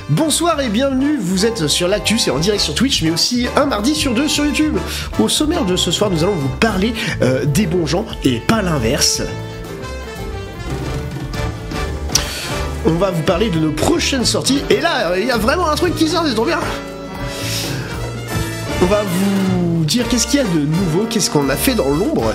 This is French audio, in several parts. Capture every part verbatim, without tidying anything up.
Bonsoir et bienvenue, vous êtes sur l'actu, c'est en direct sur Twitch, mais aussi un mardi sur deux sur YouTube. Au sommaire de ce soir, nous allons vous parler euh, des bons gens et pas l'inverse. On va vous parler de nos prochaines sorties, et là, il y a vraiment un truc qui sort, c'est trop bien. On va vous dire qu'est-ce qu'il y a de nouveau, qu'est-ce qu'on a fait dans l'ombre.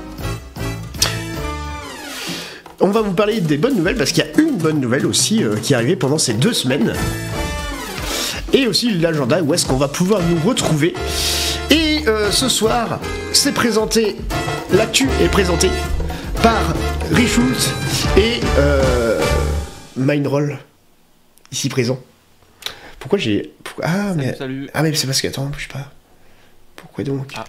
On va vous parler des bonnes nouvelles, parce qu'il y a une bonne nouvelle aussi euh, qui est arrivée pendant ces deux semaines. Et aussi l'agenda, où est-ce qu'on va pouvoir nous retrouver. Et euh, ce soir, c'est présenté, l'actu est présenté par Richult et euh, Mindroll, ici présent. Pourquoi j'ai... Pourquoi... Ah, salut, mais... Salut. Ah mais c'est parce que... Attends, bouge pas. Pourquoi donc ah.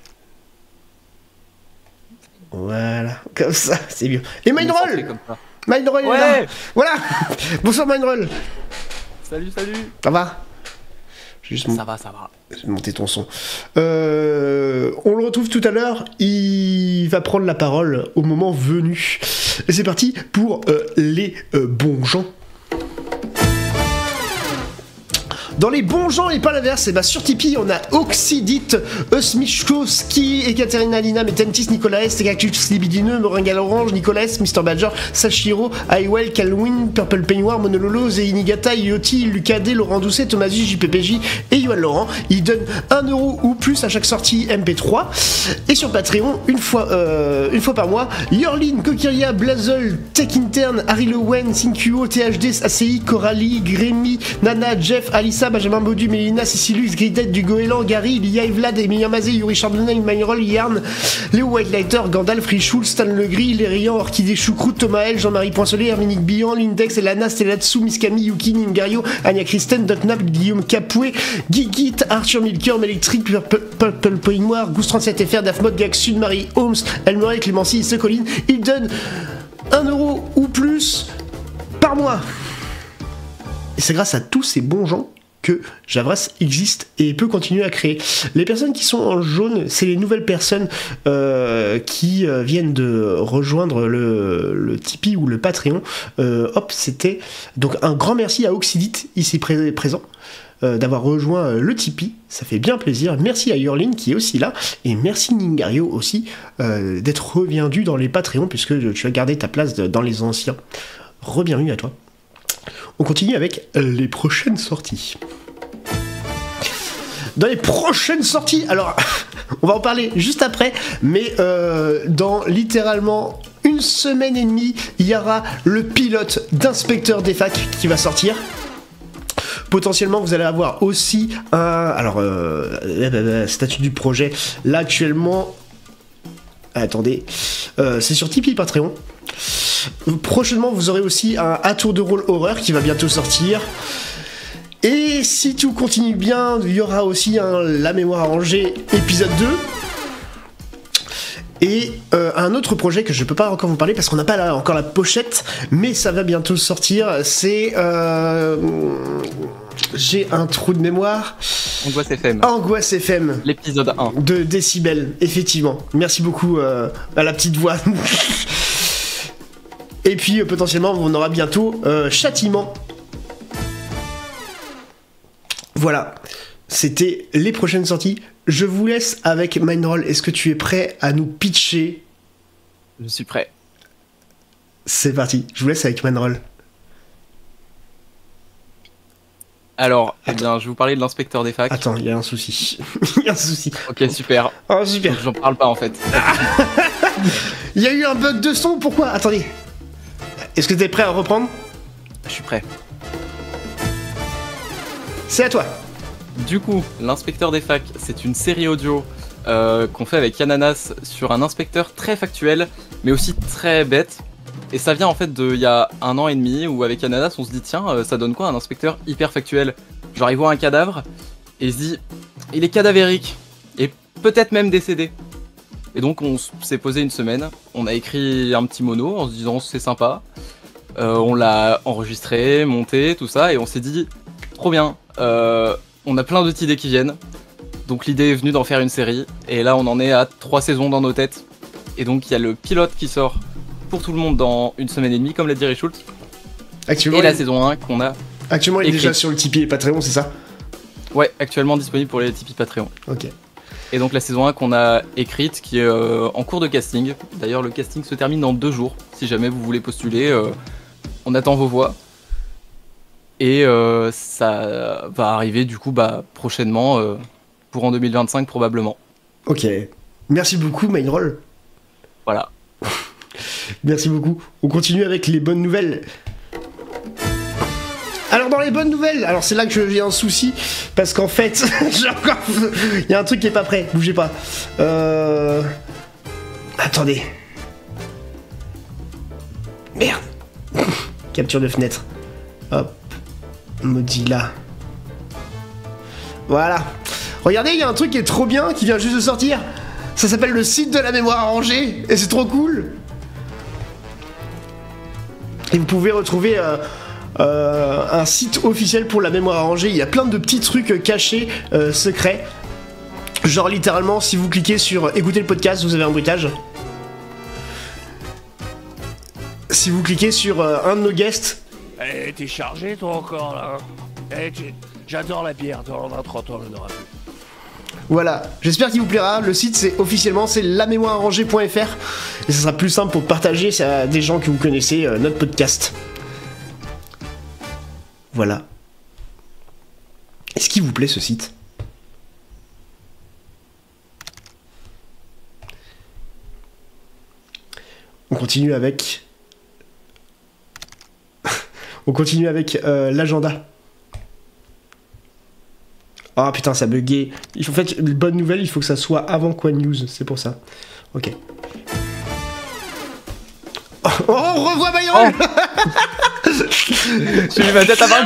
Voilà, comme ça, c'est bien. Et Mindroll Mindroll ouais. est là. Voilà. Bonsoir Mindroll. Salut, salut. Ça va? Juste ça va, ça va. Monter ton son. Euh, on le retrouve tout à l'heure. Il va prendre la parole au moment venu. Et c'est parti pour euh, les euh, bons gens. Dans les bons gens et pas l'inverse, et bah sur Tipeee on a Oxydite, Osmichkowski, Ekaterina Lina, Metentis, Nicolas, Tegactus, Libidineux, Moringal Orange, Nicolas, mister Badger, Sashiro, Highwell, Calwin, Purple Peignoir, Monololo, Zeinigata, Yoti, Lucadé, Laurent Doucet, Thomas J, J P P J et Yoann Laurent. Ils donnent un euro ou plus à chaque sortie M P trois. Et sur Patreon, une fois, euh, une fois par mois, Yorlin, Kokiria, Blazel, Tech Interne, Harry Lewen, Sinkuo, T H D, A C I, Coralie, Grémy, Nana, Jeff, Alissa, Benjamin Baudu, Mélina, Cécilus, Gridette, du Goéland, Gary, Lia, Vlad, Emilien Mazé, Yuri Chardonnay, Mayrol, Yarn, Léo Whitelighter, Gandalf, Richul, Stan Legris, Lérian, Orchidée Choucroute, Thomas L, Jean-Marie Poinçonnet, Herminique Billan, Lindex, Elana, Stellatsu, Miskami, Yuki, Ningario, Anya Christen, Dotnap, Guillaume Capoué, Gigit, Arthur Milker, Melectric, Purple Peignoir, Goose trente-sept F R, Dafmod, Gag Sud, Marie Holmes, Elmoré, Clémency, Secoline. Ils donnent un euro ou plus par mois. Et c'est grâce à tous ces bons gens que Javras existe et peut continuer à créer. Les personnes qui sont en jaune, c'est les nouvelles personnes euh, qui euh, viennent de rejoindre le, le Tipeee ou le Patreon. Euh, hop, c'était donc un grand merci à Oxydite, ici pré présent, euh, d'avoir rejoint le Tipeee. Ça fait bien plaisir. Merci à Yorlin qui est aussi là. Et merci Ningario aussi euh, d'être reviendu dans les Patreons puisque tu as gardé ta place de, dans les anciens. Re-bienvenue à toi. On continue avec les prochaines sorties. Dans les prochaines sorties, alors on va en parler juste après, mais euh, dans littéralement une semaine et demie, il y aura le pilote d'Inspecteur des facs qui va sortir. Potentiellement, vous allez avoir aussi un... Alors, euh, statut du projet, là actuellement... Attendez, euh, c'est sur Tipeee Patreon. Prochainement, vous aurez aussi un à tour de rôle horreur qui va bientôt sortir. Et si tout continue bien, il y aura aussi un La Mémoire Arrangée épisode deux. Et euh, un autre projet que je peux pas encore vous parler parce qu'on n'a pas là encore la pochette, mais ça va bientôt sortir. C'est... Euh... J'ai un trou de mémoire. Angoisse F M. Angoisse F M. L'épisode un. De Décibel, effectivement. Merci beaucoup euh, à la petite voix. Et puis euh, potentiellement on aura bientôt euh, Châtiment. Voilà, c'était les prochaines sorties. Je vous laisse avec Mindroll. Est-ce que tu es prêt à nous pitcher? Je suis prêt. C'est parti, je vous laisse avec Mindroll. Alors, eh bien, je vais vous parler de l'inspecteur des facs. Attends, il y a un souci. Il y a un souci. Ok, super. Oh, super. J'en parle pas en fait. Il y a eu un bug de son, pourquoi? Attendez. Est-ce que t'es prêt à reprendre? Je suis prêt. C'est à toi. Du coup, l'inspecteur des facs, c'est une série audio euh, qu'on fait avec Ananas sur un inspecteur très factuel, mais aussi très bête. Et ça vient en fait de il y a un an et demi où avec Ananas on se dit tiens euh, ça donne quoi un inspecteur hyper factuel. Genre il voit un cadavre et il se dit il est cadavérique et peut-être même décédé. Et donc on s'est posé une semaine, on a écrit un petit mono en se disant c'est sympa. Euh, on l'a enregistré, monté, tout ça et on s'est dit trop bien, euh, on a plein d'autres idées qui viennent. Donc l'idée est venue d'en faire une série et là on en est à trois saisons dans nos têtes. Et donc il y a le pilote qui sort pour tout le monde dans une semaine et demie, comme l'a dit Richult. Actuellement, et la saison un qu'on a Actuellement, il est écrite. déjà sur le Tipeee et Patreon, c'est ça? Ouais, actuellement disponible pour les Tipeee Patreon. Ok. Et donc la saison un qu'on a écrite, qui est euh, en cours de casting. D'ailleurs, le casting se termine dans deux jours. Si jamais vous voulez postuler, euh, on attend vos voix. Et euh, ça va arriver du coup bah, prochainement, euh, pour en deux mille vingt-cinq probablement. Ok. Merci beaucoup, Mindroll. Voilà. Merci beaucoup. On continue avec les bonnes nouvelles. Alors dans les bonnes nouvelles, alors c'est là que j'ai un souci, parce qu'en fait, j'ai encore... il y a un truc qui est pas prêt, bougez pas. Euh... Attendez. Merde. Capture de fenêtre. Hop. Mozilla. Voilà. Regardez, il y a un truc qui est trop bien, qui vient juste de sortir. Ça s'appelle le site de la mémoire arrangée, et c'est trop cool. Et vous pouvez retrouver... Euh, Euh, un site officiel pour la mémoire arrangée. Il y a plein de petits trucs cachés, euh, secrets. Genre littéralement, si vous cliquez sur écouter le podcast, vous avez un bruitage. Si vous cliquez sur euh, un de nos guests. Eh, t'es chargé toi encore là. Eh, tu- j'adore la bière, toi, on a trente ans, on aura plus. Voilà, j'espère qu'il vous plaira. Le site, c'est officiellement, c'est la mémoire arrangée point f r. Et ça sera plus simple pour partager ça à des gens que vous connaissez euh, notre podcast. Voilà. Est-ce qu'il vous plaît ce site? On continue avec... On continue avec euh, l'agenda. Ah putain, ça bugué. Il faut, en fait, bonne nouvelle, il faut que ça soit avant Quoi News, c'est pour ça. Ok. Oh, on revoit Bayron. Oh. J'ai vu ma tête à part.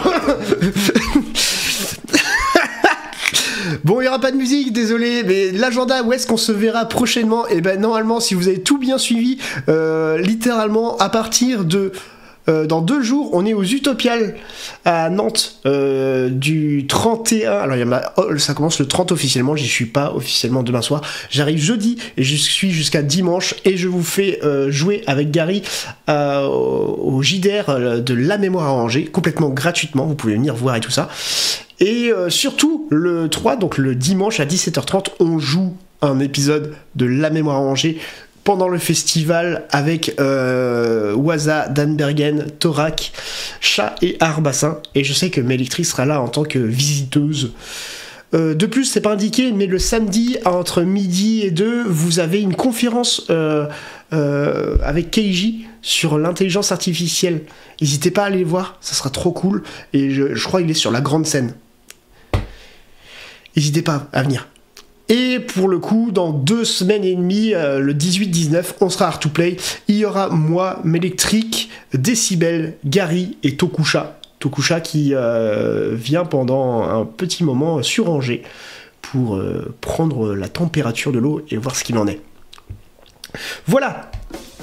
Bon, il n'y aura pas de musique, désolé, mais l'agenda, où est-ce qu'on se verra prochainement? Et ben normalement, si vous avez tout bien suivi, euh, littéralement, à partir de... Euh, dans deux jours, on est aux Utopiales à Nantes, euh, du trente et un. Alors, il y en a, oh, ça commence le trente officiellement, j'y suis pas officiellement demain soir. J'arrive jeudi et je suis jusqu'à dimanche et je vous fais euh, jouer avec Gary euh, au, au J D R de la mémoire arrangée, complètement gratuitement. Vous pouvez venir voir et tout ça. Et euh, surtout, le trois, donc le dimanche à dix-sept heures trente, on joue un épisode de la mémoire arrangée pendant le festival avec euh, Waza, Dan Bergen, Thorac, Chat et Arbassin. Et je sais que Mélectrice sera là en tant que visiteuse. Euh, de plus, c'est pas indiqué, mais le samedi entre midi et deux, vous avez une conférence euh, euh, avec Keiji sur l'intelligence artificielle. N'hésitez pas à aller voir, ça sera trop cool. Et je, je crois qu'il est sur la grande scène. N'hésitez pas à venir. Et pour le coup, dans deux semaines et demie, euh, le dix-huit dix-neuf, on sera à Art2Play. Il y aura moi, Mélectrique, Décibel, Gary et Tokusha. Tokusha qui euh, vient pendant un petit moment sur Angers pour euh, prendre la température de l'eau et voir ce qu'il en est. Voilà.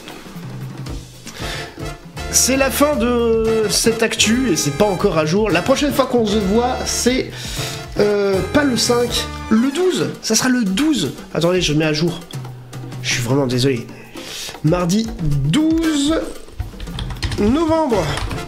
C'est la fin de cette actu et c'est pas encore à jour. La prochaine fois qu'on se voit, c'est... Euh, pas le cinq, le douze, ça sera le douze. Attendez, je mets à jour. Je suis vraiment désolé. Mardi douze novembre.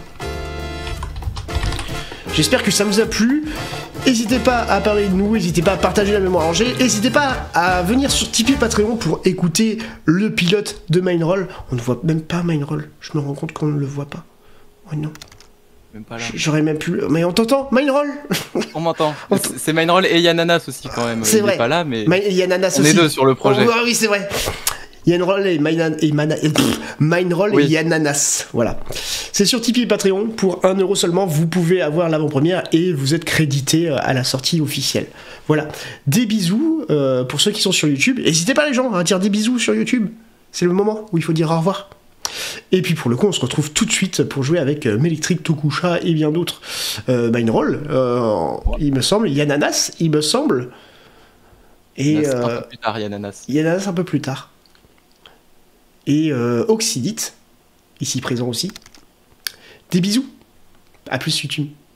J'espère que ça vous a plu. N'hésitez pas à parler de nous, n'hésitez pas à partager la mémoire arrangée, n'hésitez pas à venir sur Tipeee Patreon pour écouter le pilote de Mindroll. On ne voit même pas Mindroll, je me rends compte qu'on ne le voit pas. Oh non. Même pas là. J'aurais même pu... Mais on t'entend, Mindroll. On m'entend. C'est Mindroll et Yananas aussi quand même. C'est Il vrai. est pas là, mais Il y a Nanas on aussi. est deux sur le projet. Oh, oui, c'est vrai. Yanaroll et, Mina- et, Mana- et pff, Mindroll Oui. et Yananas. Voilà. C'est sur Tipeee et Patreon. Pour un euro seulement, vous pouvez avoir l'avant-première et vous êtes crédité à la sortie officielle. Voilà. Des bisous euh, pour ceux qui sont sur YouTube. N'hésitez pas les gens à dire des bisous sur YouTube. C'est le moment où il faut dire au revoir. Et puis pour le coup, on se retrouve tout de suite pour jouer avec euh, Mélectrique, Tokusha et bien d'autres. Euh, Mindroll, euh, il me semble. Yananas, il me semble. Et Yananas, euh, un peu plus tard, Yananas. Yananas un peu plus tard. Et euh, Oxydite, ici présent aussi. Des bisous. À plus YouTube.